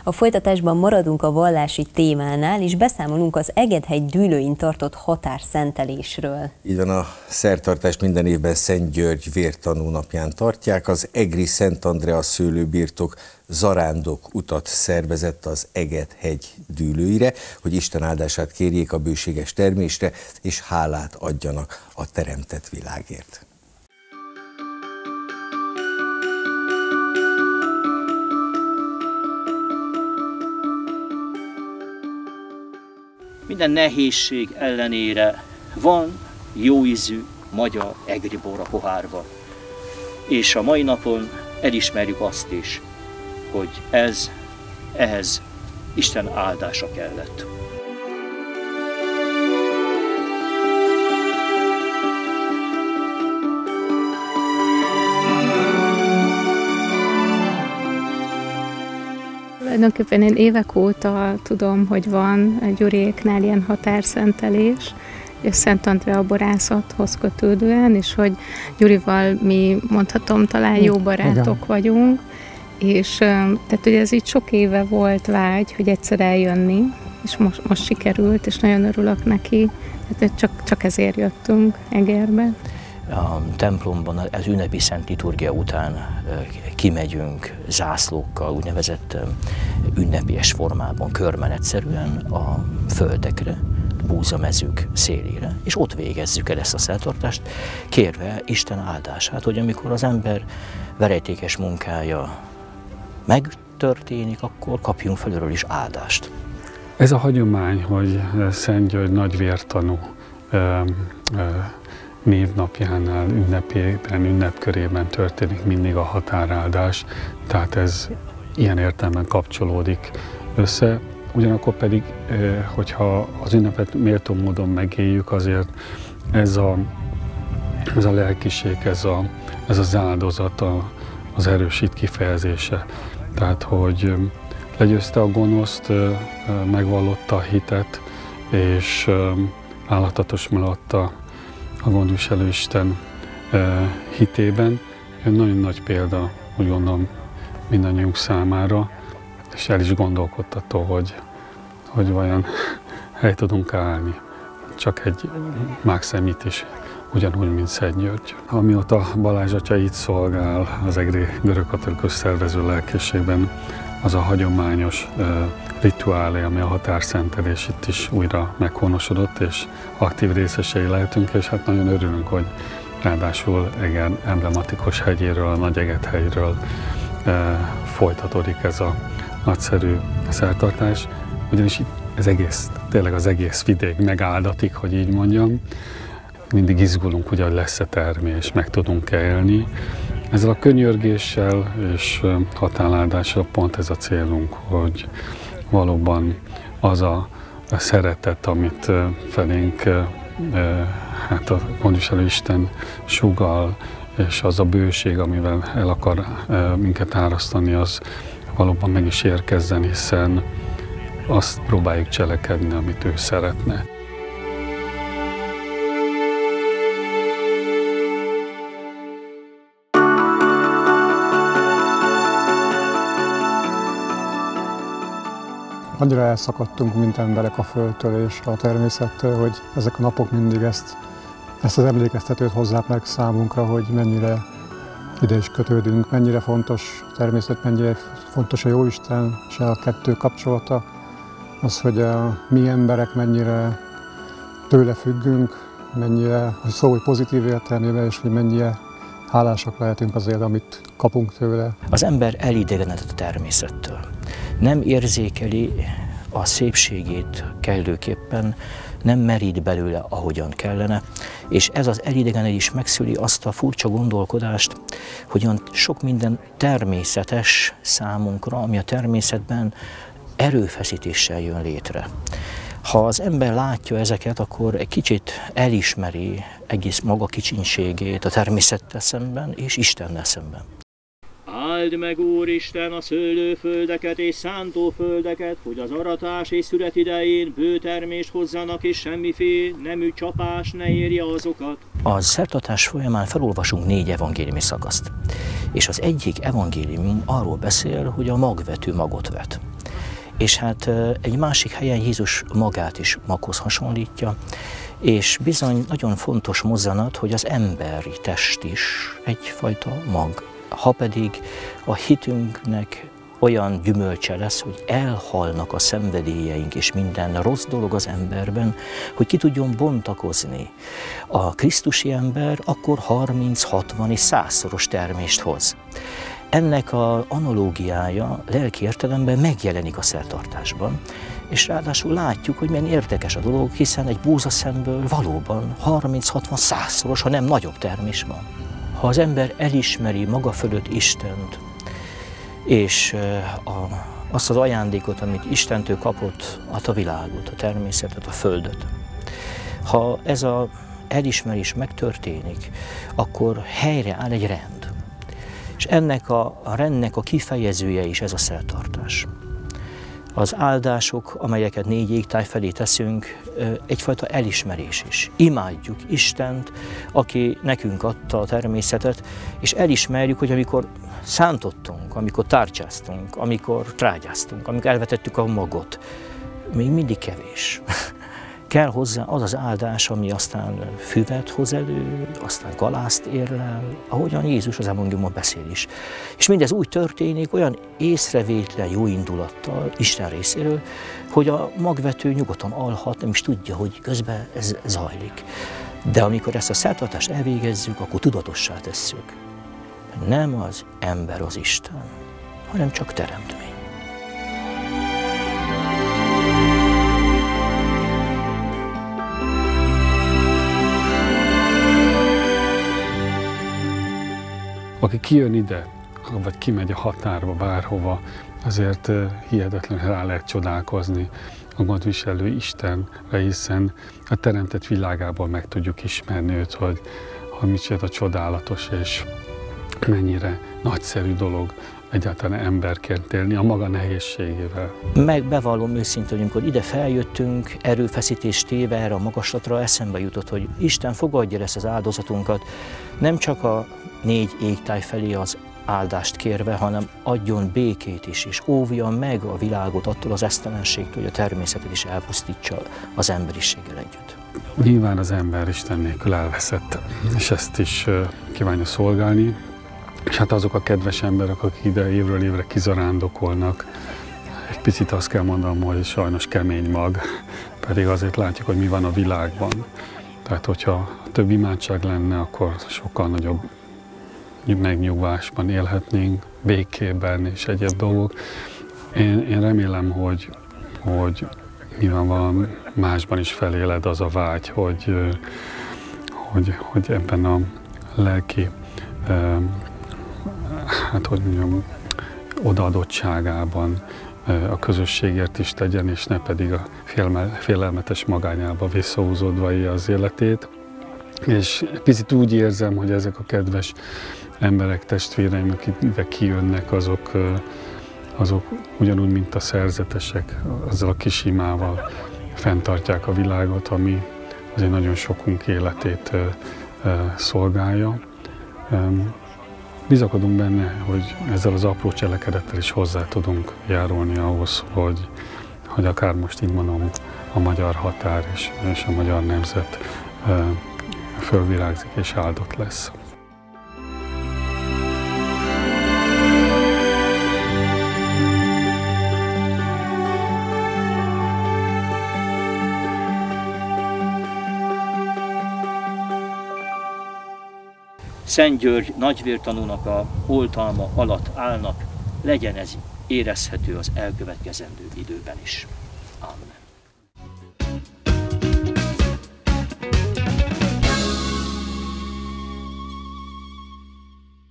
A folytatásban maradunk a vallási témánál, és beszámolunk az Egedhegy dűlőin tartott határszentelésről. Így van, a szertartást minden évben Szent György vértanú napján tartják. Az egri Szent Andrea szőlőbirtok zarándok utat szervezett az Egedhegy dűlőire, hogy Isten áldását kérjék a bőséges termésre, és hálát adjanak a teremtett világért. Minden nehézség ellenére van jóízű magyar egri bor a pohárban. És a mai napon elismerjük azt is, hogy ehhez Isten áldása kellett. Tulajdonképpen én évek óta tudom, hogy van Gyuriéknál ilyen határszentelés, és Szent Andrea borászathoz kötődően, és hogy Gyurival mi, mondhatom, talán jó barátok vagyunk, és tehát ugye ez így sok éve volt vágy, hogy egyszer eljönni, és most sikerült, és nagyon örülök neki, tehát csak ezért jöttünk Egerbe. A templomban az ünnepi szent liturgia után kimegyünk zászlókkal, úgynevezett ünnepélyes formában, körmenetszerűen a földekre, búzamezők szélére, és ott végezzük el ezt a szertartást, kérve Isten áldását, hogy amikor az ember verejtékes munkája megtörténik, akkor kapjunk felülről is áldást. Ez a hagyomány, hogy Szent György nagy vértanú névnapjánál, ünnepkörében történik mindig a határáldás, tehát ez ilyen értelemben kapcsolódik össze. Ugyanakkor pedig, hogyha az ünnepet méltó módon megéljük, azért ez a lelkiség, ez az áldozat az erősít kifejezése. Tehát, hogy legyőzte a gonoszt, megvallotta a hitet, és állhatatos maradta a gondviselő Isten hitében. Egy nagyon nagy példa, úgy gondolom, mindannyiunk számára, és el is gondolkodtató, hogy vajon hely tudunk állni. Csak egy mákszemít is, ugyanúgy, mint Szent György. Amióta Balázs atya itt szolgál az egri görögkatolikus szervező lelkészségben, az a hagyományos rituálé, ami a határszentelés itt is újra meghonosodott, és aktív részesei lehetünk, és hát nagyon örülünk, hogy ráadásul Eger emblematikus hegyéről, a Nagy-Egedhegyről folytatódik ez a nagyszerű szertartás, ugyanis ez egész, tényleg az egész vidék megáldatik, hogy így mondjam. Mindig izgulunk, hogy lesz-e termés, meg tudunk-e élni. Ezzel a könyörgéssel és határáldással pont ez a célunk, hogy valóban az a szeretet, amit felénk hát a gondviselő Isten sugall, és az a bőség, amivel el akar minket árasztani, az valóban meg is érkezzen, hiszen azt próbáljuk cselekedni, amit ő szeretne. Annyira elszakadtunk, mint emberek a földtől és a természettől, hogy ezek a napok mindig ezt az emlékeztetőt hozzák meg számunkra, hogy mennyire ide is kötődünk, mennyire fontos a természet, mennyire fontos a Jóisten és a kettő kapcsolata. Az, hogy mi emberek mennyire tőle függünk, mennyire, hogy szó, hogy pozitív értelmében, és hogy mennyire hálásak lehetünk azért, amit kapunk tőle. Az ember elidegenedett a természettől. Nem érzékeli a szépségét kellőképpen, nem merít belőle, ahogyan kellene, és ez az elidegenedés megszüli azt a furcsa gondolkodást, hogy olyan sok minden természetes számunkra, ami a természetben erőfeszítéssel jön létre. Ha az ember látja ezeket, akkor egy kicsit elismeri egész maga kicsinségét a természettel szemben és Istennel szemben. Áld meg, Úristen, a szőlőföldeket és szántóföldeket, hogy az aratás és szület idején bőtermést hozzanak, és semmiféle nemű csapás ne érje azokat. A szertartás folyamán felolvasunk 4 evangéliumi szakaszt, és az egyik evangélium arról beszél, hogy a magvető magot vet. És hát egy másik helyen Jézus magát is maghoz hasonlítja, és bizony nagyon fontos mozzanat, hogy az emberi test is egyfajta mag. Ha pedig a hitünknek olyan gyümölcse lesz, hogy elhalnak a szenvedélyeink és minden rossz dolog az emberben, hogy ki tudjon bontakozni. A krisztusi ember akkor 30, 60 és 100-szoros termést hoz. Ennek az analógiája lelki értelemben megjelenik a szertartásban, és ráadásul látjuk, hogy milyen érdekes a dolog, hiszen egy búzaszemből valóban 30-60-100-szoros, ha nem nagyobb termés van. Ha az ember elismeri maga fölött Istent, és azt az ajándékot, amit Istentől kapott, a világot, a természetet, a földet, ha ez az elismerés megtörténik, akkor helyreáll egy rend. És ennek a rendnek a kifejezője is ez a szertartás. Az áldások, amelyeket 4 égtáj felé teszünk, egyfajta elismerés is. Imádjuk Istent, aki nekünk adta a természetet, és elismerjük, hogy amikor szántottunk, amikor tárcsáztunk, amikor trágyáztunk, amikor elvetettük a magot, még mindig kevés. Kell hozzá az az áldás, ami aztán füvet hoz elő, aztán galászt érlel, ahogyan Jézus az evangéliumban beszél is. És mindez úgy történik, olyan észrevétlen jó indulattal Isten részéről, hogy a magvető nyugodtan alhat, nem is tudja, hogy közben ez zajlik. De amikor ezt a szertartást elvégezzük, akkor tudatossá tesszük. Nem az ember az Isten, hanem csak teremtmény. Aki kijön ide, vagy kimegy a határba, bárhova, azért hihetetlenül rá lehet csodálkozni a gondviselő Istenre, hiszen a teremtett világából meg tudjuk ismerni őt, hogy micsoda csodálatos és mennyire nagyszerű dolog egyáltalán emberként élni a maga nehézségével. Bevallom őszintén, hogy amikor ide feljöttünk, erőfeszítést téve erre a magaslatra, eszembe jutott, hogy Isten fogadja ezt az áldozatunkat, nem csak a 4 égtáj felé az áldást kérve, hanem adjon békét is, és óvja meg a világot attól az esztelenségtől, hogy a természetet is elpusztítsa az emberiséggel együtt. Nyilván az ember Isten nélkül elveszett, és ezt is kívánja szolgálni. És hát azok a kedves emberek, akik ide évről évre kizarándokolnak, egy picit azt kell mondanom, hogy sajnos kemény mag, pedig azért látjuk, hogy mi van a világban. Tehát, hogyha több imádság lenne, akkor sokkal nagyobb megnyugvásban élhetnénk, békében és egyéb dolgok. Én remélem, hogy nyilvánvalóan másban is feléled az a vágy, hogy ebben a lelki odaadottságában a közösségért is tegyen, és ne pedig a félelmetes magányába visszahúzódva élje az életét. És picit úgy érzem, hogy ezek a kedves emberek, testvéreim, akik ide kijönnek, azok ugyanúgy, mint a szerzetesek, azzal a kis imával fenntartják a világot, ami azért nagyon sokunk életét szolgálja. Bizakodunk benne, hogy ezzel az apró cselekedettel is hozzá tudunk járulni ahhoz, hogy akár most így mondom, a magyar határ és a magyar nemzet fölvirágzik és áldott lesz. Szent György nagyvértanúnak a oltalma alatt állnak, legyen ez érezhető az elkövetkezendő időben is. Amen.